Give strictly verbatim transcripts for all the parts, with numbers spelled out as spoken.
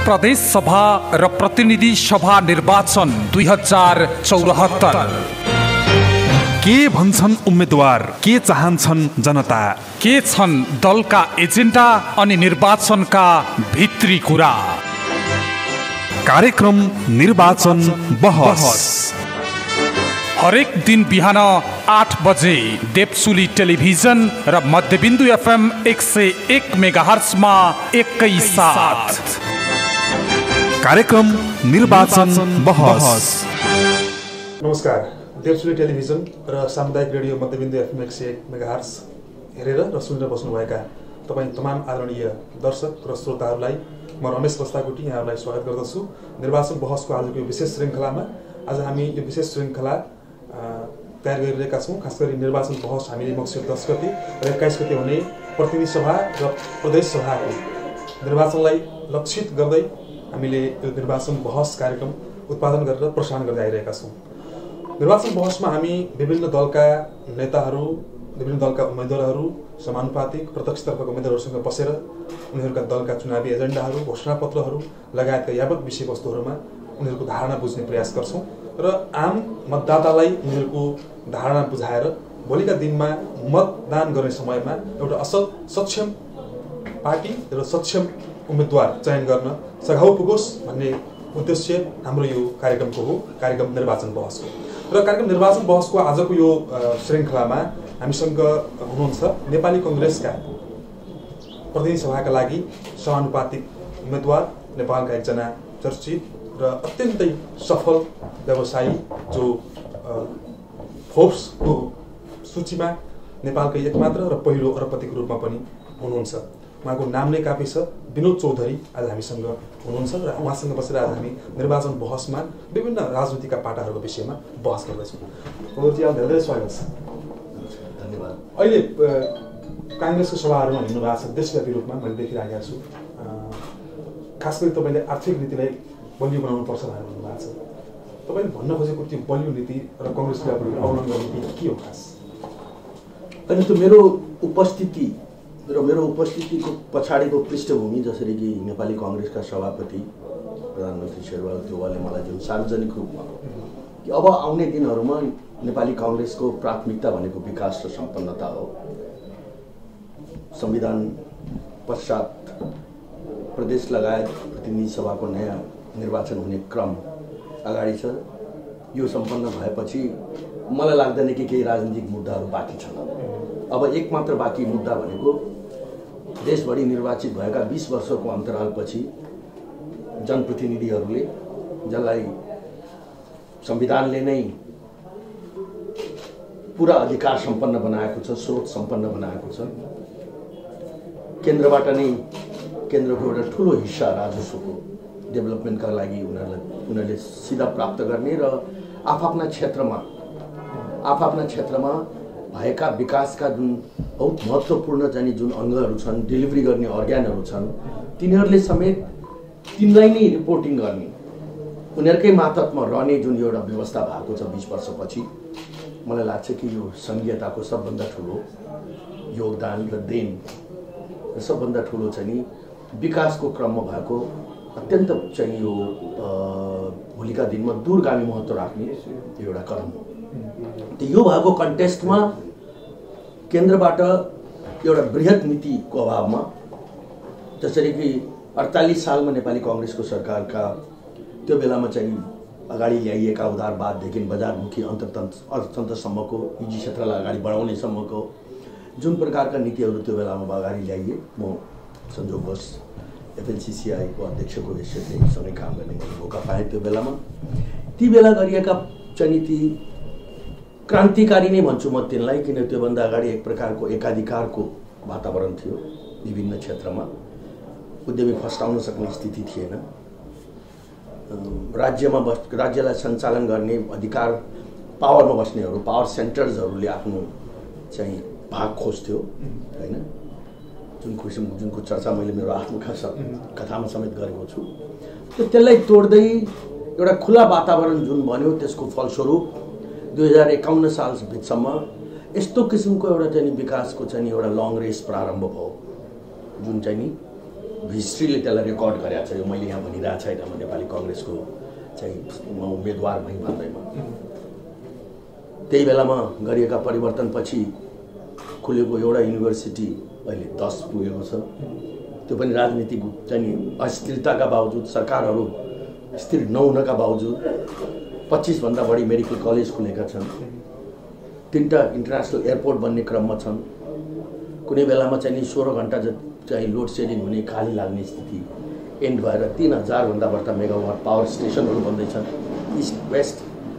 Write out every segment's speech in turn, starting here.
प्रदेश सभा र प्रतिनिधि सभा निर्वाचन दुई हजार चौरात्तर। के भन्छन् उम्मेदवार, के चाहन्छन् जनता, के छन् दलका एजेन्डा अनि निर्वाचनका भित्री कुरा। कार्यक्रम निर्वाचन बहस हरेक दिन बिहान आठ बजे देवसुली टेलिभिजन र मध्यबिन्दु एफएम एक सय एक मेगाहर्ट्जमा एकै साथ कार्यक्रम निर्वाचन बहस। नमस्कार, देवसुली टेलिभिजन र सामुदायिक रेडियो मध्यबिन्दु एफएम एक सय एक मेगाहर्ट्ज हेरेर र सुनेर बस्नुभएका तपाईँ तमाम आदरणीय दर्शक र श्रोताहरूलाई म रमेश बस्ताकोटी यहाँहरूलाई स्वागत गर्दछु। निर्वाचन बहसको आजको यो विशेष श्रृङ्खलामा आज हामी यो विशेष श्रृङ्खला तयार गरिरहेका छौँ। खास गरी निर्वाचन बहस हामीले मक्सिर दस गते र एक्काइस गते हुने प्रतिनिधि सभा र प्रदेश सभाको निर्वाचनलाई लक्षित गर्दै हामीले यो निर्वाचन बहस कार्यक्रम उत्पादन गरेर प्रसारण गर्दै आइरहेका छौँ। निर्वाचन बहसमा हामी विभिन्न दलका नेताहरू, विभिन्न दलका उम्मेदवारहरू, समानुपातिक प्रत्यक्षतर्फका उम्मेदवारहरूसँग बसेर उनीहरूका दलका चुनावी एजेन्डाहरू, घोषणापत्रहरू लगायतका यावत विषयवस्तुहरूमा उनीहरूको धारणा बुझ्ने प्रयास गर्छौँ र आम मतदातालाई उनीहरूको धारणा बुझाएर भोलिका दिनमा मतदान गर्ने समयमा एउटा असल सक्षम पार्टी र सक्षम उम्मेदवार चयन गर्न सघाउ पुगोस् भन्ने उद्देश्य हाम्रो यो कार्यक्रमको हो, कार्यक्रम निर्वाचन बहसको। र कार्यक्रम निर्वाचन बहसको आजको यो श्रृङ्खलामा हामीसँग हुनुहुन्छ नेपाली कङ्ग्रेसका प्रतिनिधि सभाका लागि समानुपातिक उम्मेदवार, नेपालका एकजना चर्चित र अत्यन्तै सफल व्यवसायी जो फोर्ब्सको सूचीमा नेपालकै एकमात्र र पहिलो अरबपतिको रूपमा पनि हुनुहुन्छ। उहाँको नाम नै काफी छ, विनोद चौधरी आज हामीसँग हुनुहुन्छ र उहाँसँग बसेर आज हामी निर्वाचन बहसमा विभिन्न राजनीतिका पाटाहरूको विषयमा बहस गर्दैछौँ। चौधरीजी, धेरै धेरै स्वागत छ। धन्यवाद। अहिले काङ्ग्रेसको सभाहरूमा हिँड्नुभएको छ, देशव्यापी रूपमा मैले देखिरहेको छु। खास गरी तपाईँले आर्थिक नीतिलाई बलियो बनाउनु पर्छ भनेर भन्नुभएको छ। तपाईँले भन्न खोजेको त्यो बलियो नीति र कङ्ग्रेसले अवलम्बन गर्ने नीति के हो खास? अनि त्यो मेरो उपस्थिति र मेरो उपस्थितिको पछाडिको पृष्ठभूमि, जसरी कि नेपाली कङ्ग्रेसका सभापति प्रधानमन्त्री शेरबहादुर देउवाले मलाई जुन सार्वजनिक रूपमा कि अब आउने दिनहरूमा नेपाली कङ्ग्रेसको प्राथमिकता भनेको विकास र सम्पन्नता हो, संविधान पश्चात प्रदेश लगायत प्रतिनिधि सभाको नयाँ निर्वाचन हुने क्रम अगाडि छ। यो सम्पन्न भएपछि मलाई लाग्दैन कि केही राजनीतिक मुद्दाहरू बाँकी छन्। अब एक मात्र बाँकी मुद्दा भनेको देशभरि निर्वाचित भएका बीस वर्षको अन्तरालपछि जनप्रतिनिधिहरूले, जसलाई संविधानले नै पुरा अधिकार सम्पन्न बनाएको छ, स्रोत सम्पन्न बनाएको छ, केन्द्रबाट नै केन्द्रको एउटा ठुलो हिस्सा राजस्वको डेभलपमेन्टका लागि उनीहरूलाई उनीहरूले सिधा प्राप्त गर्ने र आफ्ना क्षेत्रमा आफ्ना क्षेत्रमा भएका विकासका जुन बहुत महत्त्वपूर्ण चाहिँ जुन अङ्गहरू छन्, डेलिभरी गर्ने अर्ग्यानहरू छन्, तिनीहरूले समेत तिनलाई नै रिपोर्टिङ गर्ने, उनीहरूकै मातहतमा रहने जुन एउटा व्यवस्था भएको छ बीस वर्षपछि, मलाई लाग्छ कि यो सङ्घीयताको सबभन्दा ठुलो योगदान र देन र सबभन्दा ठुलो चाहिँ नि विकासको क्रममा भएको अत्यन्त चाहिँ यो भोलिका दिनमा दूरगामी महत्त्व राख्ने एउटा कदम हो। यो भएको कन्टेस्टमा केन्द्रबाट एउटा बृहत नीतिको अभावमा, जसरी कि अडतालिस सालमा नेपाली कङ्ग्रेसको सरकारका त्यो बेलामा चाहिँ अगाडि ल्याइएका उदारवाददेखि बजारमुखी अन्तर्तन्त्र अर्थतन्त्रसम्मको निजी क्षेत्रलाई अगाडि बढाउनेसम्मको जुन प्रकारका नीतिहरू त्यो बेलामा अगाडि ल्याइए, म संयोगवश एफएनसिसिआईको अध्यक्षको हैसियतले सँगै काम गर्ने मैले मौका पाएँ। त्यो बेलामा ती बेला गरिएका चाहिँ नीति क्रान्तिकारी नै भन्छु म तिनलाई, किन त्योभन्दा अगाडि एक प्रकारको एकाधिकारको वातावरण थियो, विभिन्न क्षेत्रमा उद्यमी फस्टाउन सक्ने स्थिति थिएन, राज्यमा बस राज्यलाई सञ्चालन गर्ने अधिकार पावरमा बस्नेहरू, पावर सेन्टर्सहरूले आफ्नो चाहिँ भाग खोज्थ्यो होइन, जुन किसिम जुनको चर्चा मैले मेरो आफ्नो कथामा समेत गरेको छु। त्यो त्यसलाई तोड्दै एउटा खुला वातावरण जुन बन्यो, त्यसको फलस्वरूप दुई हजार एकाउन्न सालसम्म यस्तो किसिमको एउटा चाहिँ विकासको चाहिँ एउटा लङ रेस प्रारम्भ भयो, जुन चाहिँ नि हिस्ट्रीले त्यसलाई रेकर्ड गरेको छ। यो मैले यहाँ भनिरहेको छैन, म नेपाली कङ्ग्रेसको चाहिँ म उम्मेदवार भई मान्दैमा त्यही बेलामा गरिएका परिवर्तनपछि खुलेको एउटा युनिभर्सिटी अहिले दस पुगेको छ। त्यो पनि राजनीतिक चाहिँ अस्थिरताका बावजुद, सरकारहरू स्थिर नहुनका बावजुद पच्चिसभन्दा बढी मेडिकल कलेज खुलेका छन्। तिनवटा इन्टरनेसनल एयरपोर्ट बन्ने क्रममा छन्। कुनै बेलामा चाहिँ नि सोह्र घन्टा चाहिँ लोड सेडिङ हुने, खाली लाग्ने स्थिति एन्ड भएर तिन हजारभन्दा बढ्ता मेगावाट पावर स्टेसनहरू बन्दैछन्। इस्ट वेस्ट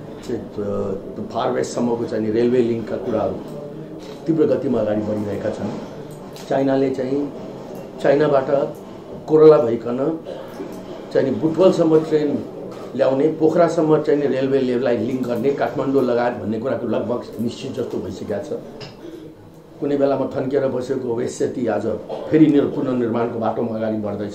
चाहिँ फार वेस्टसम्मको चाहिँ रेलवे लिङ्कका कुराहरू तीव्र गतिमा अगाडि बढिरहेका छन्। चाइनाले चाहिँ चाइनाबाट कोरोला भइकन चाहिँ बुटवलसम्म ट्रेन ल्याउने, पोखरासम्म चाहिँ रेलवे लेभलाई लिङ्क गर्ने, काठमाडौँ लगायत भन्ने कुराको लगभग निश्चित जस्तो भइसकेको छ। कुनै बेलामा थन्किएर बसेको वेस्ट सेती आज फेरि पुनर्निर्माणको बाटोमा अगाडि बढ्दैछ।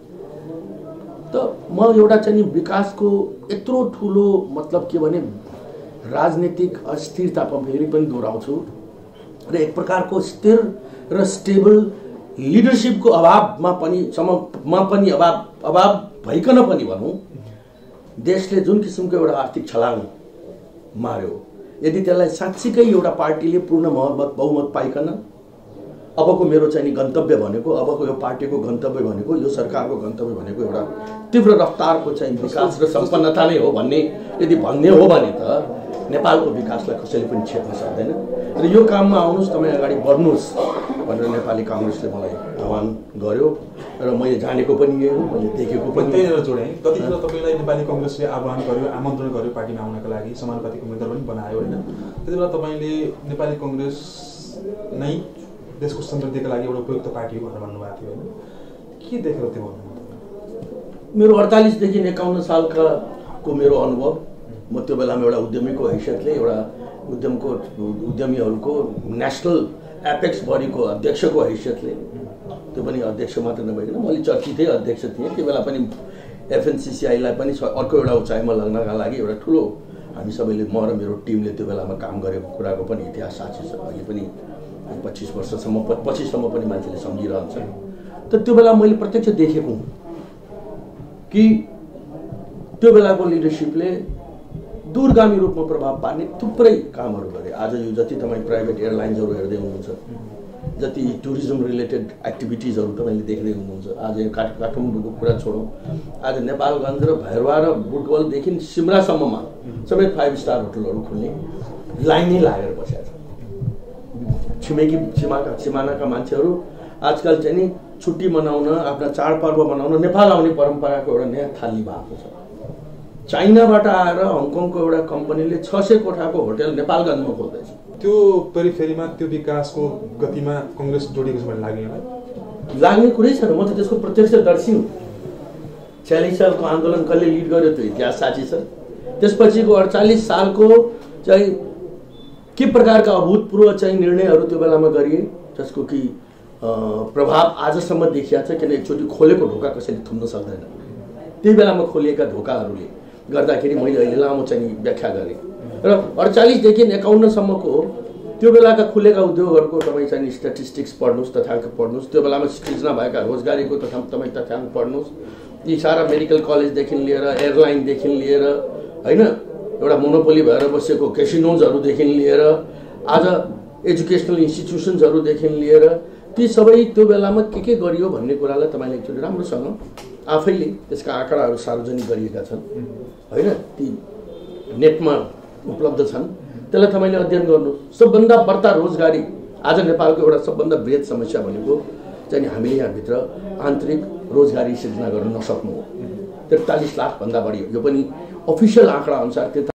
त म एउटा चाहिँ विकासको यत्रो ठुलो मतलब के भने राजनीतिक अस्थिरता फेरि पनि दोहोऱ्याउँछु र एक प्रकारको स्थिर र स्टेबल लिडरसिपको अभावमा पनि सममा पनि अभाव अभाव भइकन पनि भनौँ देशले जुन किसिमको एउटा आर्थिक छलाङ मार्यो, यदि त्यसलाई साँच्चीकै एउटा पार्टीले पूर्ण बहुमत बहुमत पाइकन अबको मेरो चाहिँ गन्तव्य भनेको, अबको यो पार्टीको गन्तव्य भनेको, यो सरकारको गन्तव्य भनेको एउटा तीव्र रफ्तारको चाहिँ विकास र सम्पन्नता नै हो भन्ने यदि भन्ने हो भने त नेपालको विकासलाई कसैले पनि छेक्न सक्दैन। र यो काममा आउनुहोस्, तपाईँ अगाडि बढ्नुहोस् भनेर नेपाली काङ्ग्रेसले मलाई आह्वान गर्यो र मैले जानेको पनि यही हो, मैले देखेको पनि त्यहीँनिर जोडेँ। कतिखेर तपाईँलाई नेपाली काङ्ग्रेसले आह्वान गर्यो, आमन्त्रण गर्यो पार्टीमा आउनका लागि, समानुपातिक उम्मेदवार पनि बनायो होइन? त्यति बेला तपाईँले नेपाली काङ्ग्रेस नै देशको समृद्धिका लागि एउटा उपयुक्त पार्टी हो भनेर भन्नुभएको थियो होइन? के देखेर त्यो भन्नुभयो? मेरो अडतालिसदेखि एकाउन्न सालकाको मेरो अनुभव, म त्यो बेलामा एउटा उद्यमीको हैसियतले, एउटा उद्यमको उद्यमीहरूको नेसनल एपेक्स बडीको अध्यक्षको हैसियतले, त्यो पनि अध्यक्ष मात्र नभइकन मैले चर्चितै अध्यक्ष थिएँ। त्यो बेला पनि एफएनसिसिआईलाई पनि अर्को एउटा उचाइमा लग्नका लागि एउटा ठुलो हामी सबैले, म र मेरो टिमले त्यो बेलामा काम गरेको कुराको पनि इतिहास साक्षी छ। अहिले पनि पच्चिस वर्षसम्म पछिसम्म पनि मान्छेले सम्झिरहन्छ। त त्यो बेला मैले प्रत्यक्ष देखेको कि त्यो बेलाको लिडरसिपले दूरगामी रूपमा प्रभाव पार्ने थुप्रै कामहरू गरे। आज यो जति तपाईँ प्राइभेट एयरलाइन्सहरू हेर्दै हुनुहुन्छ, जति टुरिज्म रिलेटेड एक्टिभिटिजहरू तपाईँले देख्दै हुनुहुन्छ, आज काठ काठमाडौँको कुरा छोडौँ, आज नेपालगञ्ज र भैरवा र बुटवलदेखि सिमरासम्ममा सबै फाइभ स्टार होटलहरू खुल्ने लाइनै लागेर बसेका छ। छिमेकी सीमाका सिमानाका मान्छेहरू आजकल चाहिँ नि छुट्टी मनाउन, आफ्ना चाडपर्व मनाउन नेपाल आउने परम्पराको एउटा नयाँ थाली भएको छ। चाइनाबाट आएर हङकङको एउटा कम्पनीले छ सय कोठाको होटल नेपालगञ्जमा खोल्दैछ। त्यो पेरिफेरीमा त्यो विकासको गतिमा कङ्ग्रेस जोडिएको छ भन्ने लाग्यो मलाई? लाग्ने कुरै छैन, म त त्यसको प्रत्यक्षदर्शी हुँ। छयालिस सालको आन्दोलन कसले लिड गर्यो त्यो इतिहास साक्षी छ। त्यसपछिको अडचालिस सालको चाहिँ के प्रकारका अभूतपूर्व चाहिँ निर्णयहरू त्यो बेलामा गरिए, जसको कि प्रभाव आजसम्म देखिया छ। किन एकचोटि खोलेको ढोका कसैले थुम्न सक्दैन। त्यही बेलामा खोलिएका ढोकाहरूले गर्दाखेरि मैले अहिले लामो चाहिँ व्याख्या गरेँ र अडचालिसदेखि एकाउन्नसम्मको त्यो बेलाका खुलेका उद्योगहरूको तपाईँ चाहिँ स्ट्याटिस्टिक्स पढ्नुहोस्, तथ्याङ्क पढ्नुहोस्, त्यो बेलामा सृजना भएका रोजगारीको तथा तपाईँ तथ्याङ्क पढ्नुहोस्। यी सारा मेडिकल कलेजदेखि लिएर, एयरलाइनदेखि लिएर होइन, एउटा मोनोपोली भएर बसेको क्यासिनोजहरूदेखि लिएर, आज एजुकेसनल इन्स्टिट्युसन्सहरूदेखि लिएर ती सबै त्यो बेलामा के के गरियो भन्ने कुरालाई तपाईँले एकचोटि राम्रोसँग आफैले त्यसका आँकडाहरू सार्वजनिक गरिएका छन् होइन, ती नेटमा उपलब्ध छन्। त्यसलाई तपाईँले अध्ययन गर्नु। सबभन्दा बढ्ता रोजगारी आज नेपालको एउटा सबभन्दा बृहत समस्या भनेको चाहिँ हामीले यहाँभित्र आन्तरिक रोजगारी सिर्जना गर्न नसक्नु हो। त्रिचालिस लाखभन्दा बढी, यो पनि अफिसियल आँकडा अनुसार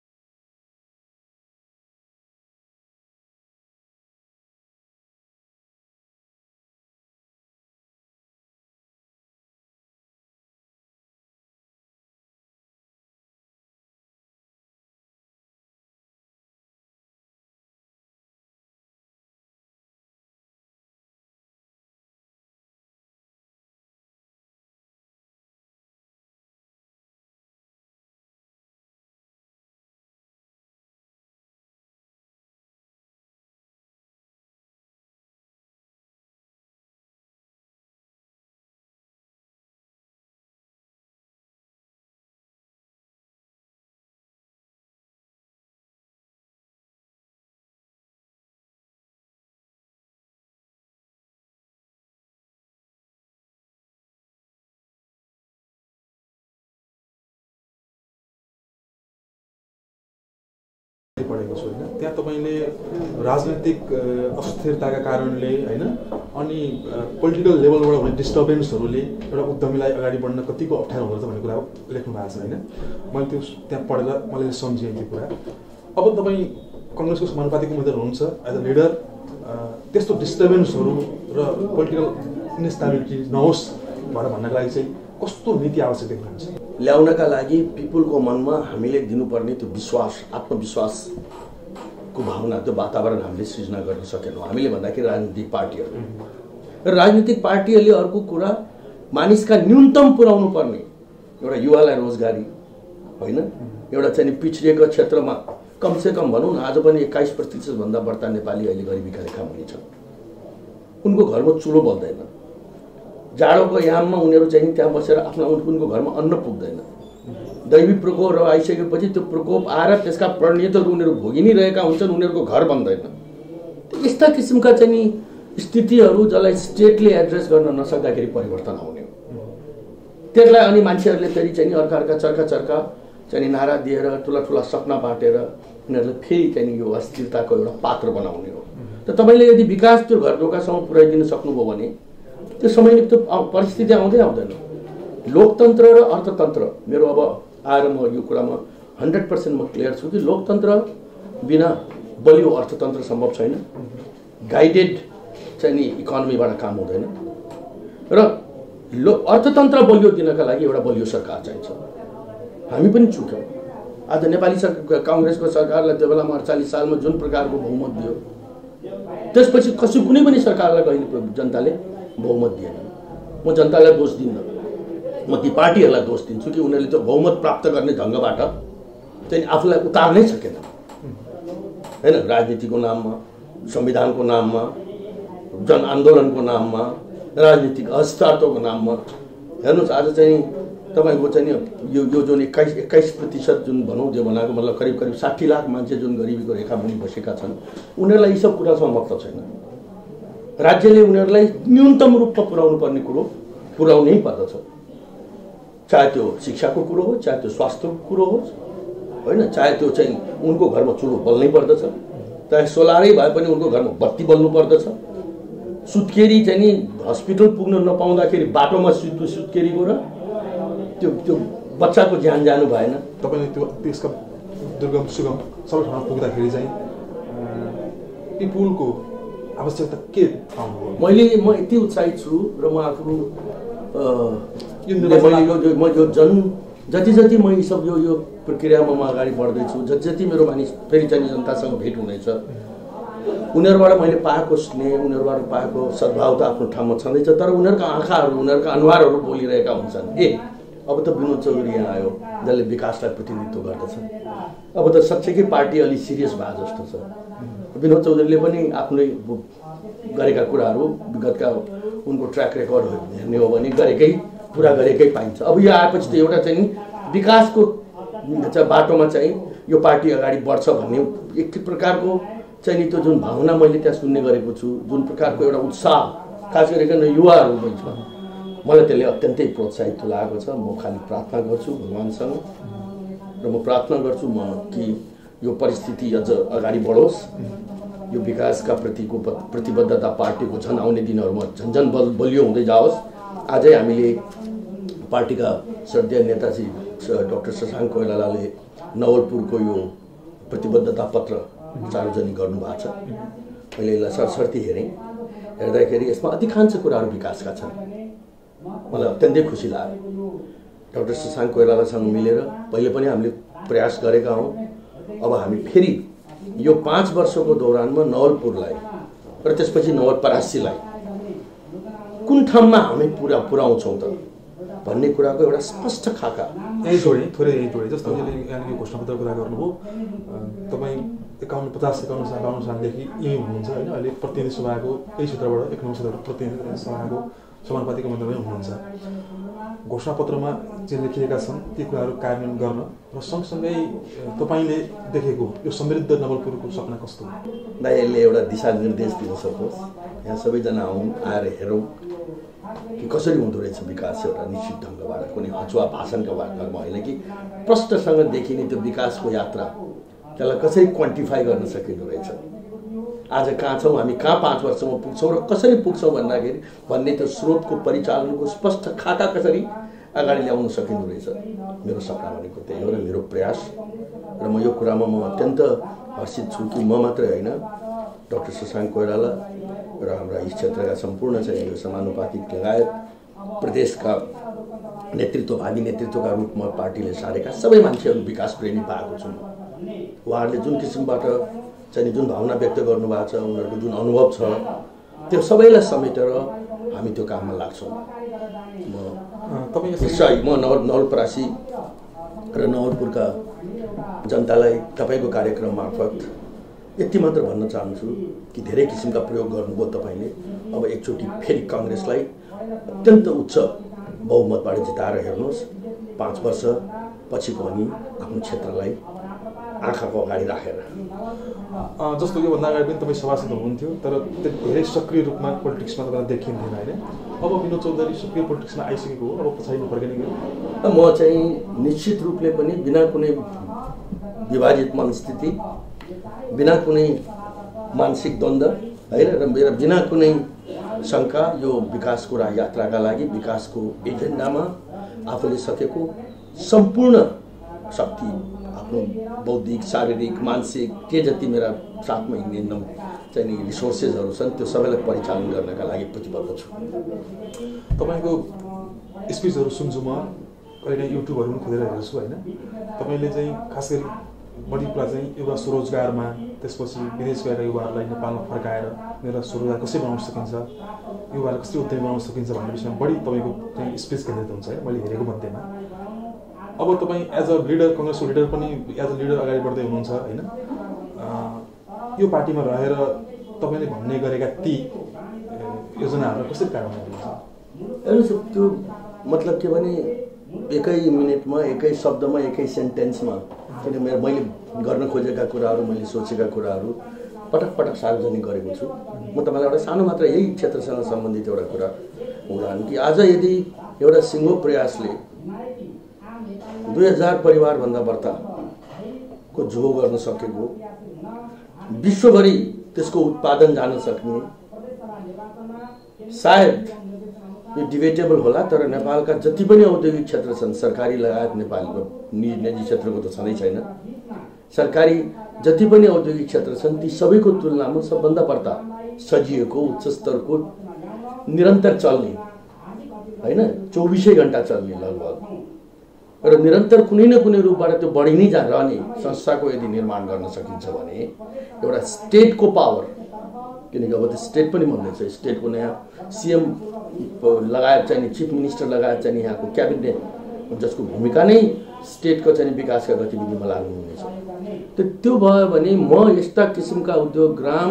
पढेको छु होइन, त्यहाँ तपाईँले राजनैतिक अस्थिरताका कारणले होइन अनि पोलिटिकल लेभलबाट हुने डिस्टर्बेन्सहरूले एउटा उद्यमीलाई अगाडि बढ्न कतिको अप्ठ्यारो हुन्छ भन्ने कुरा लेख्नु भएको छ होइन। मैले त्यो त्यहाँ पढेर मैले सम्झेँ त्यो कुरा। अब तपाईँ कङ्ग्रेसको समानुपातिक उम्मेदवार हुनुहुन्छ एज अ लिडर, त्यस्तो डिस्टर्बेन्सहरू र पोलिटिकल इन्स्टेबिलिटी नहोस् भनेर भन्नको लागि चाहिँ कस्तो नीति आवश्यक देख्नुहुन्छ? ल्याउनका लागि पिपुलको मनमा हामीले दिनुपर्ने त्यो विश्वास, आत्मविश्वासको भावना, त्यो वातावरण हामीले सृजना गर्न सकेनौँ। हामीले भन्दाखेरि राजनीतिक पार्टीहरू र राजनीतिक पार्टीहरूले अर्को कुरा मानिसका न्यूनतम पुर्याउनु पर्ने एउटा युवालाई रोजगारी होइन, एउटा चाहिँ पिछडिएको क्षेत्रमा कमसेकम भनौँ न आज पनि एक्काइस प्रतिशतभन्दा बढ्ता नेपाली अहिले गरिबीका रेखामुनि छन्। उनको घरमा चुलो बल्दैन, जाडोको याममा उनीहरू चाहिँ त्यहाँ बसेर आफ्नो उनको घरमा अन्न पुग्दैन। दैवी प्रकोप आइसकेपछि त्यो प्रकोप आएर त्यसका परिणतिहरू उनीहरू भोगि नै रहेका हुन्छन्, उनीहरूको घर बन्दैन। यस्ता किसिमका चाहिँ स्थितिहरू जसलाई स्टेटले एड्रेस गर्न नसक्दाखेरि परिवर्तन आउने हो। त्यसलाई अनि मान्छेहरूले फेरि चाहिँ अर्का अर्का चर्का चर्का चाहिँ नारा दिएर ठुला ठुला सपना बाँटेर उनीहरूले फेरि चाहिँ यो अस्थिरताको एउटा पात्र बनाउने हो। त तपाईँले यदि विकास त्यो घर ढोकासम्म पुर्याइदिन सक्नुभयो भने त्यो समयले त्यो परिस्थिति आउँदै आउँदैन। लोकतन्त्र र अर्थतन्त्र, मेरो अब आएर म यो कुरामा हन्ड्रेड पर्सेन्ट म क्लियर छु कि लोकतन्त्र बिना बलियो अर्थतन्त्र सम्भव छैन। गाइडेड चाहिँ नि इकोनोमीबाट काम हुँदैन र लो अर्थतन्त्र बलियो दिनका लागि एउटा बलियो सरकार चाहिन्छ। हामी पनि चुक्यौँ। आज नेपाली सरकार काङ्ग्रेसको सरकारलाई त्यो बेलामा अडचालिस सालमा जुन प्रकारको बहुमत दियो, त्यसपछि कसै कुनै पनि सरकारलाई कहिले जनताले बहुमत दिएन। म जनतालाई दोष दिन्न, म ती पार्टीहरूलाई दोष दिन्छु कि उनीहरूले त्यो बहुमत प्राप्त गर्ने ढङ्गबाट चाहिँ आफूलाई उतार्नै सकेन होइन। राजनीतिको नाममा, संविधानको नाममा, जनआन्दोलनको नाममा, राजनीतिक अस्थिरताको नाममा हेर्नुहोस् आज चाहिँ तपाईँको चाहिँ यो यो जुन एक्काइस एक्काइस प्रतिशत जुन भनौँ त्यो बनाएको मतलब करिब करिब साठी लाख मान्छे जुन गरिबीको रेखामुनि बसेका छन्, उनीहरूलाई यी सब कुरासँग मतलब छैन। राज्यले उनीहरूलाई न्यूनतम रूपमा पुर्याउनु पर्ने कुरो पुर्याउनै पर्दछ, चाहे त्यो शिक्षाको कुरो हो, चाहे त्यो स्वास्थ्यको कुरो होस् होइन, चाहे त्यो चाहिँ उनको घरमा चुलो बल्नै पर्दछ, चाहे सोलरै भए पनि उनको घरमा बत्ती बल्नु पर्दछ। सुत्केरी चाहिँ नि हस्पिटल पुग्न नपाउँदाखेरि बाटोमा सुत सुत्केरी गएर त्यो त्यो बच्चाको ज्यान जानु भएन। तपाईँले त्यो त्यसका दुर्गम सुगम सबै ठाउँमा पुग्दाखेरि चाहिँ पिपुलको आवश्यकता के पाउनुभयो? मैले म यति उत्साहित छु र म आफ्नो मैले म यो जन जति जति म यी सब यो यो प्रक्रियामा म अगाडि बढ्दैछु, जति जति मेरो मानिस फेरि चाहिँ जनतासँग भेट हुनेछ, उनीहरूबाट मैले पाएको स्नेह, उनीहरूबाट पाएको सद्भाव त आफ्नो ठाउँमा छँदैछ, तर उनीहरूका आँखाहरू, उनीहरूका अनुहारहरू बोलिरहेका हुन्छन्। ए अब त विनोद चौधरी यहाँ आयो जसले विकासलाई प्रतिनिधित्व गर्दछ, अब त साँच्चैकै पार्टी अलि सिरियस भए जस्तो छ। विनोद चौधरीले पनि आफूले गरेका कुराहरू विगतका उनको ट्र्याक रेकर्ड हेर्ने हो भने गरेकै पुरा गरेकै पाइन्छ। अब यो आएपछि त एउटा चाहिँ विकासको बाटोमा चाहिँ यो पार्टी अगाडि बढ्छ भन्ने एक प्रकारको चाहिँ नि त्यो जुन भावना मैले त्यहाँ सुन्ने गरेको छु, जुन प्रकारको एउटा उत्साह खास गरिकन युवाहरू बिचमा, मलाई त्यसले अत्यन्तै प्रोत्साहित लागेको छ। म खालि प्रार्थना गर्छु भगवान्सँग र म प्रार्थना गर्छु म कि यो परिस्थिति अझ अगाडि बढोस्, यो विकासका प्रतिको प्रतिबद्धता पार्टीको झन् आउने दिनहरूमा झन् झन् बल बलियो हुँदै जाओस्। आजै हामीले पार्टीका श्रद्धेय नेताजी डाक्टर शशाङ्क कोइरालाले नवलपुरको यो प्रतिबद्धता पत्र सार्वजनिक गर्नुभएको छ। मैले यसलाई सरसर्ती हेरेँ, हेर्दाखेरि यसमा अधिकांश कुराहरू विकासका छन्। मलाई अत्यन्तै खुसी लाग्यो। डाक्टर शशाङ्क कोइरालासँग मिलेर पहिले पनि हामीले प्रयास गरेका हौँ। अब हामी फेरि यो पाँच वर्षको दौरानमा नवलपुरलाई र त्यसपछि नवलपरासीलाई कुन ठाउँमा हामी पुरा पुर्याउँछौँ त भन्ने कुराको एउटा स्पष्ट खाका यही जोडेँ, थोरै यही जोडेँ। जस्तो तपाईँले यहाँनिर घोषणापत्र कुरा गर्नुभयो, तपाईँ एकाउन्न पचास एकाउन्न साल बाउन्न सालदेखि यहीँ हुनुहुन्छ होइन, अहिले प्रतिनिधि सभाको यही क्षेत्रबाट एक नौ क्षेत्रबाट प्रतिनिधि सभाको समानुपातिक उम्मेदवार हुनुहुन्छ। घोषणापत्रमा जे लेखिएका छन् ती कुराहरू कार्यान्वयन गर्न र सँगसँगै तपाईँले देखेको यो समृद्ध नवलपुरको सपना कस्तो हो? दाइ यसले एउटा दिशानिर्देश दिन सकोस्, यहाँ सबैजना आउँ, आएर हेरौँ कि कसरी हुँदो रहेछ विकास एउटा निश्चित ढङ्गबाट, कुनै हचुवा भाषणका घरमा होइन कि प्रष्टसँग देखिने त्यो विकासको यात्रा त्यसलाई कसरी क्वान्टिफाई गर्न सकिँदो रहेछ। आज कहाँ छौँ हामी, कहाँ पाँच वर्षमा पुग्छौँ र कसरी पुग्छौँ भन्दाखेरि भन्ने त्यो स्रोतको परिचालनको स्पष्ट खाका कसरी अगाडि ल्याउन सकिँदो रहेछ। मेरो सपना भनेको त्यही हो र मेरो प्रयास र म यो कुरामा म अत्यन्त हर्षित छु कि म मात्रै होइन, डाक्टर शशाङ्क कोइराला र हाम्रा यस क्षेत्रका सम्पूर्ण चाहिँ यो समानुपातिक लगायत प्रदेशका नेतृत्व भावी नेतृत्वका रूपमा पार्टीले सारेका सबै मान्छेहरू विकास प्रेमी पाएको छु। उहाँहरूले जुन किसिमबाट चाहिँ जुन भावना व्यक्त गर्नुभएको छ, उनीहरूको जुन अनुभव छ, त्यो सबैलाई समेटेर हामी त्यो काममा लाग्छौँ। म निश्चय म नवल नवलपरासी र नवलपुरका जनतालाई तपाईँको कार्यक्रम मार्फत यति मात्र भन्न चाहन्छु कि धेरै किसिमका प्रयोग गर्नुभयो तपाईँले। अब एकचोटि फेरि काङ्ग्रेसलाई अत्यन्त उच्च बहुमतबाट जिताएर हेर्नुहोस्। पाँच वर्ष पछिको अनि आफ्नो क्षेत्रलाई आँखाको अगाडि राखेर। जस्तो योभन्दा अगाडि पनि तपाईँ सभासद हुनुहुन्थ्यो, तर धेरै सक्रिय रूपमा पोलिटिक्समा तपाईँलाई देखिन्थेन होइन। अब विनोद चौधरी सक्रिय पोलिटिक्समा आइसकेको हो, अब पछाडि फर्किने गयो। म चाहिँ निश्चित रूपले पनि बिना कुनै विभाजित मनस्थिति, बिना कुनै मानसिक द्वन्द्व होइन र मेरो बिना कुनै शङ्का यो विकासको यात्राका लागि विकासको एजेन्डामा आफूले सकेको सम्पूर्ण शक्ति, आफ्नो बौद्धिक, शारीरिक, मानसिक के जति मेरा साथमा हिँड्ने चाहिँ नि रिसोर्सेसहरू छन् त्यो सबैलाई परिचालन गर्नका लागि प्रतिबद्ध छु। तपाईँको स्पिचहरू सुन्छु म, कहिले युट्युबहरू पनि खोलेर हेर्छु होइन। तपाईँले चाहिँ खास गरी बढी कुरा चाहिँ एउटा स्वरोजगारमा, त्यसपछि विदेश गएर युवाहरूलाई नेपालमा फर्काएर उनीहरूलाई स्वरोजगार कसरी बनाउन सकिन्छ, युवालाई कसरी उद्यमी बनाउन सकिन्छ भन्ने विषयमा बढी तपाईँको चाहिँ स्पिच केन्द्रित हुन्छ है मैले हेरेको मध्येमा। अब तपाईँ एज अ लिडर, कङ्ग्रेसको लिडर पनि एज अ लिडर अगाडि बढ्दै हुनुहुन्छ होइन। यो पार्टीमा रहेर तपाईँले भन्ने गरेका ती योजनाहरू कसरी कार्यान्वयन हुन्छ? हेर्नुहोस्, त्यो मतलब के भने एकै मिनटमा, एकै शब्दमा, एकै सेन्टेन्समा किन मेरो मैले गर्न खोजेका कुराहरू, मैले सोचेका कुराहरू पटक पटक सार्वजनिक गरेको छु। म तपाईँलाई एउटा सानो मात्र यही क्षेत्रसँग सम्बन्धित एउटा कुरा उदाहरण कि आज यदि एउटा सिङ्गो प्रयासले दुई हजार परिवारभन्दा बढ्ताको जो गर्न सकेको, विश्वभरि त्यसको उत्पादन जान सक्ने, सायद यो डिबेटेबल होला तर नेपालका जति पनि औद्योगिक क्षेत्र छन्, सरकारी लगायत नेपालको निजी क्षेत्रको त छँदै छैन, सरकारी जति पनि औद्योगिक क्षेत्र छन् ती सबैको तुलनामा सबभन्दा बढ्ता सजिएको, उच्च स्तरको, निरन्तर चल्ने होइन, चौबिसै घन्टा चल्ने लगभग र निरन्तर कुनै न कुनै रूपबाट त्यो बढी नै जा रहने संस्थाको यदि निर्माण गर्न सकिन्छ भने एउटा स्टेटको पावर, किनकि अब त स्टेट पनि भन्दैछ, स्टेटको नयाँ सिएम लगायत चाहिँ चिफ मिनिस्टर लगायत चाहिँ यहाँको क्याबिनेट जसको भूमिका नै स्टेटको चाहिँ विकासका गतिविधिमा लाग्नु हुनेछ। त्यो त्यो भयो भने म यस्ता किसिमका उद्योग ग्राम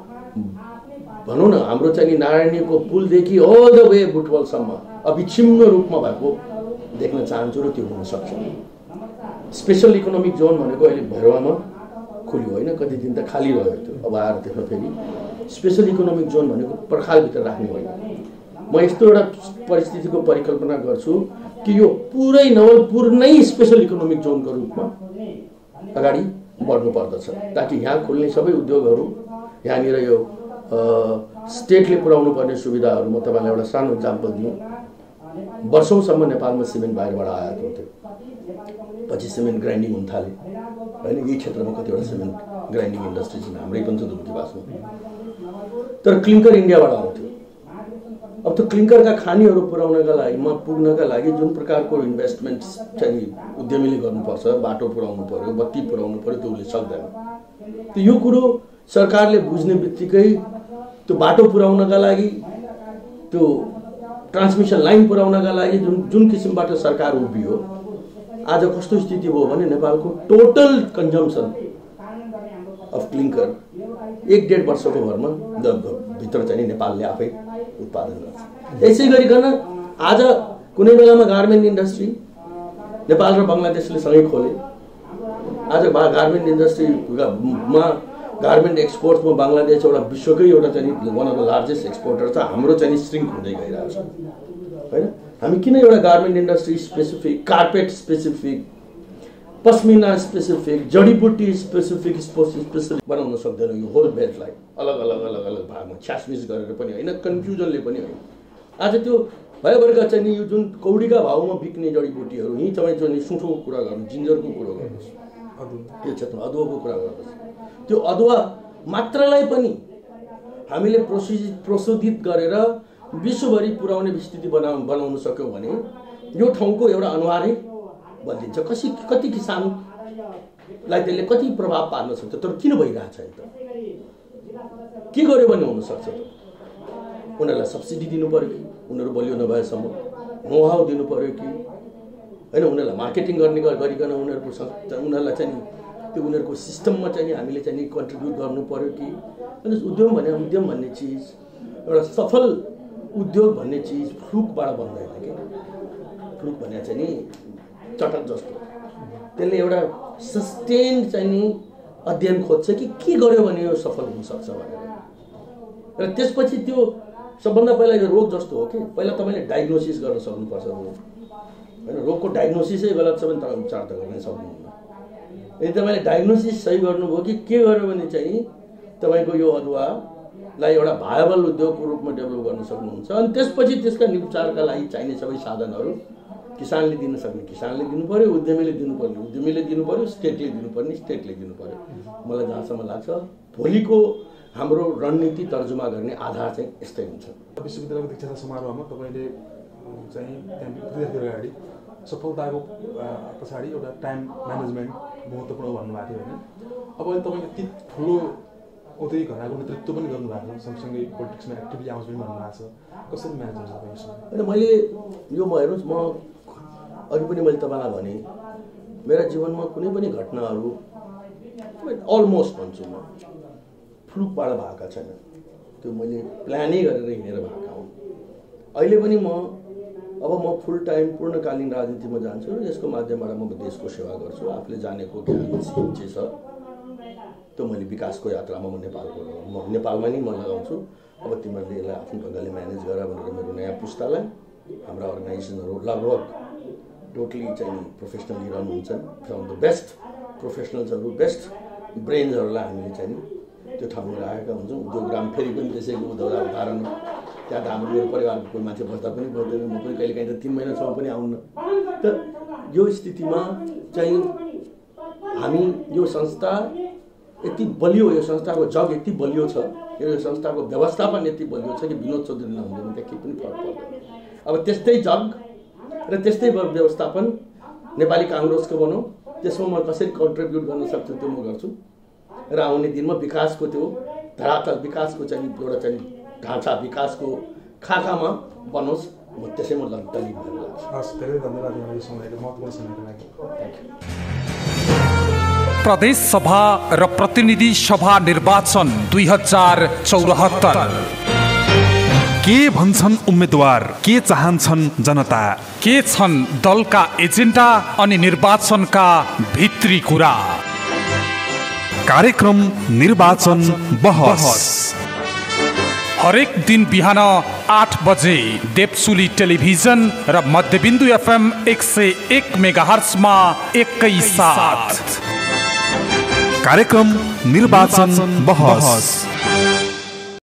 भनौँ न, हाम्रो चाहिँ नारायणीको पुलदेखि अल द वे बुटवलसम्म अविच्छिन्न रूपमा भएको देख्न चाहन्छु र त्यो हुन सक्छ। स्पेसल इकोनोमिक जोन भनेको अहिले भैरवामा खुल्यो होइन, कति दिन त खाली रह्यो त्यो, अब आएर त्यसमा फेरि स्पेसल इकोनोमिक जोन भनेको पर्खालभित्र राख्ने होइन। म यस्तो एउटा परिस्थितिको परिकल्पना गर्छु कि यो पुरै नवलपुर नै स्पेसल इकोनोमिक जोनको रूपमा अगाडि बढ्नु पर्दछ, ताकि यहाँ खुल्ने सबै उद्योगहरू, यहाँनिर यो स्टेटले पुर्याउनु पर्ने सुविधाहरू, म तपाईँलाई एउटा सानो इक्जाम्पल दिउँ। वर्षौँसम्म नेपालमा सिमेन्ट बाहिरबाट आएको हुन्थ्यो, पछि सिमेन्ट ग्राइन्डिङ हुन थाल्यो होइन। यही क्षेत्रमा कतिवटा सिमेन्ट ग्राइन्डिङ इन्डस्ट्री छन्, हाम्रै पनि छ दुम्कीवासमा, तर क्लिङ्कर इन्डियाबाट आउँथ्यो। अब त्यो क्लिङ्करका खानीहरू पुर्याउनका लागि, म पुग्नका लागि जुन प्रकारको इन्भेस्टमेन्ट चाहिँ उद्यमीले गर्नुपर्छ, बाटो पुर्याउनु पर्यो, बत्ती पुर्याउनु पर्यो, त्यो उसले सक्दैन। त्यो यो कुरो सरकारले बुझ्ने बित्तिकै त्यो बाटो पुर्याउनका लागि, त्यो ट्रान्समिसन लाइन पुर्याउनका लागि जुन जुन किसिमबाट सरकार उभियो, आज कस्तो स्थिति भयो भने नेपालको टोटल कन्जम्सन अफ क्लिङ्कर एक डेढ वर्षको भरमा भित्र चाहिँ नेपालले आफै उत्पादन गर्छ। यसै गरिकन आज कुनै बेलामा गार्मेन्ट इन्डस्ट्री नेपाल र बङ्गलादेशले सँगै खोले। आज गार्मेन्ट इन्डस्ट्रीमा गार्मेन्ट एक्सपोर्ट्समा बङ्गलादेश एउटा विश्वकै एउटा चाहिँ one of the largest exporter छ। हाम्रो चाहिँ श्रिङ्क हुँदै गइरहेको छ होइन। हामी किन एउटा garment industry specific, carpet specific pashmina specific, जडीबुटी स्पेसिफिक स्पेसिफिक बनाउन सक्दैन यो होल बेडलाई अलग अलग अलग अलग भागमा छ्यासमिस गरेर पनि होइन, कन्फ्युजनले पनि होइन। आज त्यो भएभरका चाहिँ नि यो जुन कौडीका भाउमा बिक्ने जडीबुटीहरू यहीँ तपाईँ चाहिँ सुठोको कुरा गर्नु, जिन्जरको कुरा गर्नुहोस्, त्यो क्षेत्रमा अदुवाको कुरा गर्नुहोस्, त्यो अदुवा मात्रलाई पनि हामीले प्रोसिज प्रशोधित गरेर विश्वभरि पुर्याउने स्थिति बनाउ बनाउन सक्यौँ भने यो ठाउँको एउटा अनुहारै बदलिन्छ। कसै कति किसानलाई त्यसले कति प्रभाव पार्न सक्छ, तर किन भइरहेछ त? के गर्यो भने हुनसक्छ त? उनीहरूलाई सब्सिडी दिनु पऱ्यो कि, उनीहरू बलियो नभएसम्म नोहाउ दिनु पऱ्यो कि होइन, उनीहरूलाई मार्केटिङ गर्ने गरिकन उनीहरूको उनीहरूलाई चाहिँ त्यो उनीहरूको सिस्टममा चाहिँ हामीले चाहिँ कन्ट्रिब्युट गर्नु पऱ्यो कि। अनि उद्यम भने उद्यम भन्ने चिज एउटा सफल उद्योग भन्ने चिज फ्लुकबाट बन्दैन कि। फ्लुक भने चाहिँ नि चटक जस्तो, त्यसले एउटा सस्टेन चाहिँ नि अध्ययन खोज्छ कि के गर्यो भने यो सफल हुनसक्छ भनेर। र त्यसपछि त्यो सबभन्दा पहिला यो रोग जस्तो हो कि पहिला तपाईँले डायग्नोसिस गर्न सक्नुपर्छ रोग होइन। रोगको डायग्नोसिसै गलत छ भने तपाईँ उपचार त गर्न सक्नुहुन्न। यदि तपाईँले डायग्नोसिस सही गर्नुभयो कि के गर्यो भने चाहिँ तपाईँको यो अदुवालाई एउटा भायबल उद्योगको रूपमा डेभलप गर्न सक्नुहुन्छ। अनि त्यसपछि त्यसका उपचारका लागि चाहिने सबै साधनहरू किसानले दिन सक्ने किसानले दिनु पर्यो, उद्यमीले दिनुपर्ने उद्यमीले दिनु पर्यो, स्टेटले दिनुपर्ने स्टेटले दिनु पर्यो। मलाई जहाँसम्म लाग्छ भोलिको हाम्रो रणनीति तर्जुमा गर्ने आधार चाहिँ यस्तै हुन्छ। विश्वविद्यालयको दीक्षा समारोहमा तपाईँले चाहिँ विद्यार्थीहरू अगाडि सफलताको पछाडि एउटा टाइम म्यानेजमेन्ट महत्त्वपूर्ण भन्नुभएको थियो होइन। अब अहिले तपाईँ यति ठुलो औद्योगिक घराको नेतृत्व पनि गर्नुभएको छ, सँगसँगै पोलिटिक्समा एक्टिभली आउँछ पनि भन्नुभएको छ, कसरी म्यानेज हुन्छ तपाईँ यसमा? होइन, मैले यो म हेर्नुहोस्, म अघि पनि मैले तपाईँलाई भने मेरा जीवनमा कुनै पनि घटनाहरू अलमोस्ट भन्छु म फ्लुकबाट भएका छैन, त्यो मैले प्लानै गरेर हिँडेर भएका हुँ। अहिले पनि म अब म फुल टाइम पूर्णकालीन राजनीतिमा जान्छु र यसको माध्यमबाट म देशको सेवा गर्छु। आफूले जानेको ज्ञान सिप जे छ त्यो मैले विकासको यात्रामा म नेपालको म नेपालमा नै म लगाउँछु। अब तिमीहरूले यसलाई आफ्नो ढङ्गले म्यानेज गर भनेर मेरो नयाँ पुस्तालाई हाम्रा अर्गनाइजेसनहरू लगभग टोटली चाहिँ प्रोफेसनली रन हुन्छन्। फ्रम द बेस्ट प्रोफेसनल्सहरू बेस्ट ब्रेन्सहरूलाई हामीले चाहिँ त्यो ठाउँमा राखेका हुन्छौँ। उद्योगग्राम फेरि पनि त्यसैको उदाहरण, त्यहाँ त हाम्रो मेरो परिवारको कोही मान्छे बस्दा पनि बस्दैन, म पनि कहिले काहीँ त तिन महिनासम्म पनि आउन्न। त यो स्थितिमा चाहिँ हामी यो संस्था यति बलियो, यो संस्थाको जग यति बलियो छ, यो संस्थाको व्यवस्थापन यति बलियो छ कि विनोद चौधरी नहुँदैन त्यहाँ केही पनि फरक पर्दैन। अब त्यस्तै जग र त्यस्तै व्यवस्थापन नेपाली काङ्ग्रेसको भनौँ, त्यसमा म कसरी कन्ट्रिब्युट गर्न सक्छु त्यो म गर्छु। र आउने दिनमा विकासको त्यो धरातल, विकासको चाहिँ एउटा चाहिँ ढाँचा, विकासको खाकामा बनोस्, म त्यसैमा तलिब भएर लाग्छु। हस्, धेरै धन्यवाद यहाँले समयको महत्त्वपूर्ण समयको लागि। Thank you. प्रदेश सभा र प्रतिनिधि सभा निर्वाचन दुई हजार चौरात्तर। के भन्छन् उम्मेदवार, के चाहन्छन् जनता, के छन् दलका एजेन्डा अनि निर्वाचनका भित्री कुरा। कार्यक्रम निर्वाचन बहस हरेक दिन बिहान आठ बजे देवसुली टेलिभिजन र मध्यबिन्दु एफएम एक सय एक मेगाहर्ट्जमा एकैसाथ। कार्यक्रम निर्वाचन बहस।